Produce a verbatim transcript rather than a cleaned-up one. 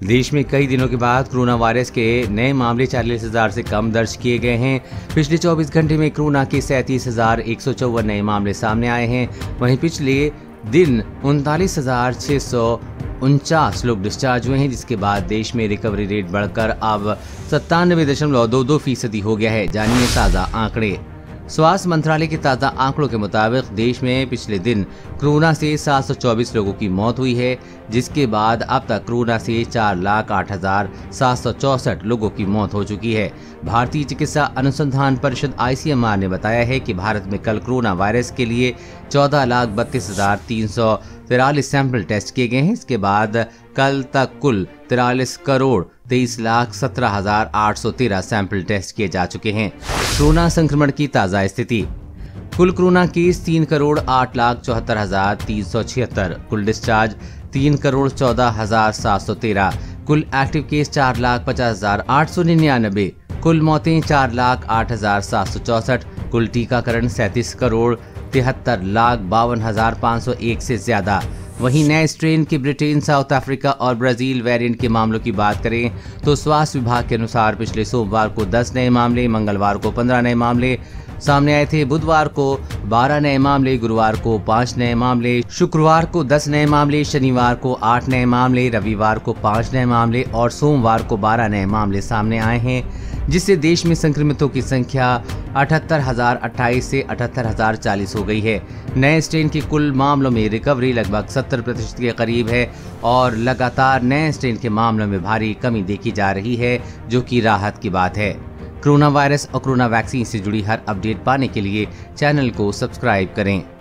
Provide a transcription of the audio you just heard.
देश में कई दिनों के बाद कोरोना वायरस के नए मामले चालीस हजार से कम दर्ज किए गए हैं। पिछले चौबीस घंटे में कोरोना के सैंतीस हजार एक सौ चौवन नए मामले सामने आए हैं। वहीं पिछले दिन उनतालीस हजार छह सौ उनचास लोग डिस्चार्ज हुए हैं, जिसके बाद देश में रिकवरी रेट बढ़कर अब सत्तानवे दशमलव दो दो फीसदी हो गया है। जानिए ताज़ा आंकड़े। स्वास्थ्य मंत्रालय के ताज़ा आंकड़ों के मुताबिक देश में पिछले दिन कोरोना से सात सौ चौबीस लोगों की मौत हुई है, जिसके बाद अब तक कोरोना से चार लाख आठ हजार सात सौ चौसठ लोगों की मौत हो चुकी है। भारतीय चिकित्सा अनुसंधान परिषद आई सी एम आर ने बताया है कि भारत में कल कोरोना वायरस के लिए चौदह लाख बत्तीस हजार तीन सौ तिरालीस सैंपल टेस्ट किए गए हैं। इसके बाद कल तक कुल तिरालीस करोड़ तेईस लाख सत्रह हजार आठ सौ तेरह सैंपल टेस्ट किए जा चुके हैं। कोरोना संक्रमण की ताज़ा स्थिति। कुल कोरोना केस तीन करोड़ आठ लाख चौहत्तर हजार तीन सौ छिहत्तर, कुल डिस्चार्ज तीन करोड़ चौदह हजार सात सौ तेरह, कुल एक्टिव केस चार लाख पचास हजार आठ सौ निन्यानबे, कुल मौतें चार लाख आठ हजार सात सौ चौसठ, कुल टीकाकरण सैंतीस करोड़ तिहत्तर लाख बावन हजार पाँच सौ एक से ज्यादा। वहीं नए स्ट्रेन के ब्रिटेन, साउथ अफ्रीका और ब्राजील वेरिएंट के मामलों की बात करें तो स्वास्थ्य विभाग के अनुसार पिछले सोमवार को दस नए मामले, मंगलवार को पंद्रह नए मामले सामने आए थे, बुधवार को बारह नए मामले, गुरुवार को पाँच नए मामले, शुक्रवार को दस नए मामले, शनिवार को आठ नए मामले, रविवार को पाँच नए मामले और सोमवार को बारह नए मामले सामने आए हैं, जिससे देश में संक्रमितों की संख्या अठहत्तर हजार अट्ठाईस से अठहत्तर हजार चालीस हो गई है। नए स्ट्रेन के कुल मामलों में रिकवरी लगभग सत्तर प्रतिशत के करीब है और लगातार नए स्ट्रेन के मामलों में भारी कमी देखी जा रही है, जो कि राहत की बात है। कोरोना वायरस और कोरोना वैक्सीन से जुड़ी हर अपडेट पाने के लिए चैनल को सब्सक्राइब करें।